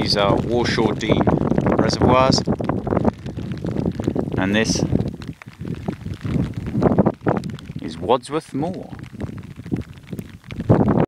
These are Walshaw Dean Reservoirs, and this is Wadsworth Moor.